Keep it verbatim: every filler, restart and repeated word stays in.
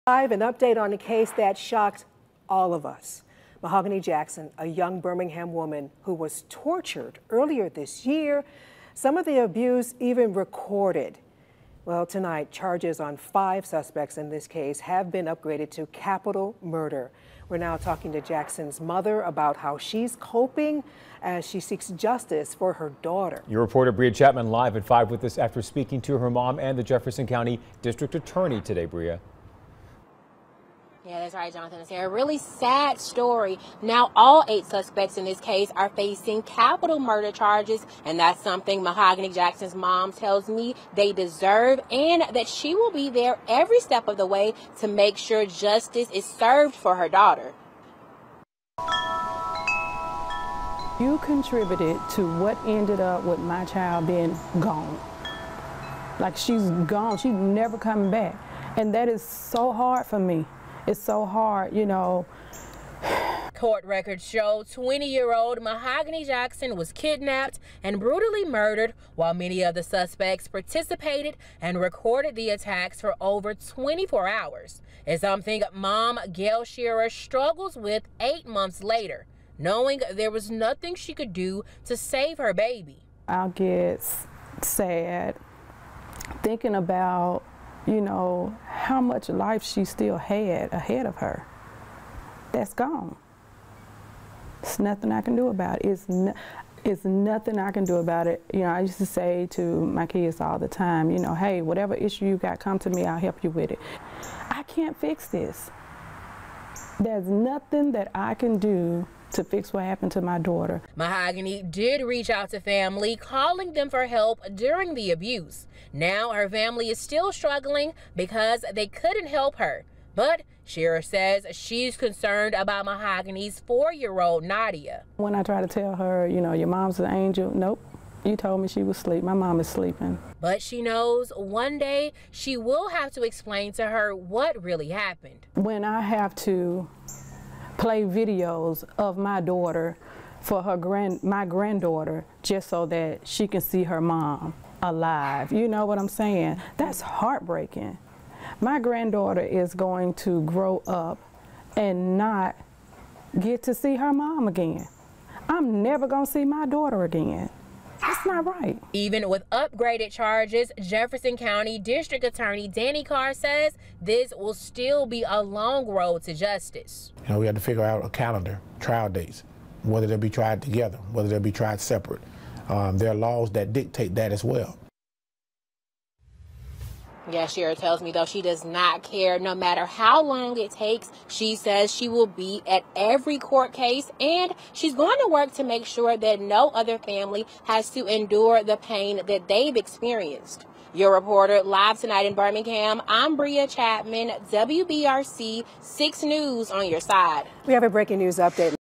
Live, an update on a case that shocked all of us. Mahogany Jackson, a young Birmingham woman who was tortured earlier this year, some of the abuse even recorded. Well, tonight, charges on five suspects in this case have been upgraded to capital murder. We're now talking to Jackson's mother about how she's coping as she seeks justice for her daughter. Your reporter Bria Chapman live at five with us after speaking to her mom and the Jefferson County District Attorney today, Bria. Yeah, that's right, Jonathan. It's a really sad story. Now, all eight suspects in this case are facing capital murder charges, and that's something Mahogany Jackson's mom tells me they deserve, and that she will be there every step of the way to make sure justice is served for her daughter. You contributed to what ended up with my child being gone. Like, she's gone. She's never coming back. And that is so hard for me. It's so hard, you know. Court records show twenty-year-old Mahogany Jackson was kidnapped and brutally murdered, while many of the suspects participated and recorded the attacks for over twenty-four hours. It's something mom Gail Shearer struggles with eight months later, knowing there was nothing she could do to save her baby. I'll get sad thinking about, you know, how much life she still had ahead of her. That's gone. There's nothing I can do about it. It's, no, it's nothing I can do about it. You know, I used to say to my kids all the time, you know, hey, whatever issue you got, come to me, I'll help you with it. I can't fix this. There's nothing that I can do to fix what happened to my daughter. Mahogany did reach out to family, calling them for help during the abuse. Now her family is still struggling because they couldn't help her. But Shearer says she's concerned about Mahogany's four-year-old Nadia. When I try to tell her, you know, your mom's an angel, nope, you told me she was asleep. My mom is sleeping. But she knows one day she will have to explain to her what really happened. When I have to play videos of my daughter for her grand, my granddaughter, just so that she can see her mom alive. You know what I'm saying? That's heartbreaking. My granddaughter is going to grow up and not get to see her mom again. I'm never going to see my daughter again. That's not right. Even with upgraded charges, Jefferson County District Attorney Danny Carr says this will still be a long road to justice. You know, we have to figure out a calendar, trial dates, whether they'll be tried together, whether they'll be tried separate. Um, there are laws that dictate that as well. Yeah, Shearer tells me, though, she does not care. No matter how long it takes, she says she will be at every court case, and she's going to work to make sure that no other family has to endure the pain that they've experienced. Your reporter live tonight in Birmingham, I'm Bria Chapman, W B R C six News on your side. We have a breaking news update.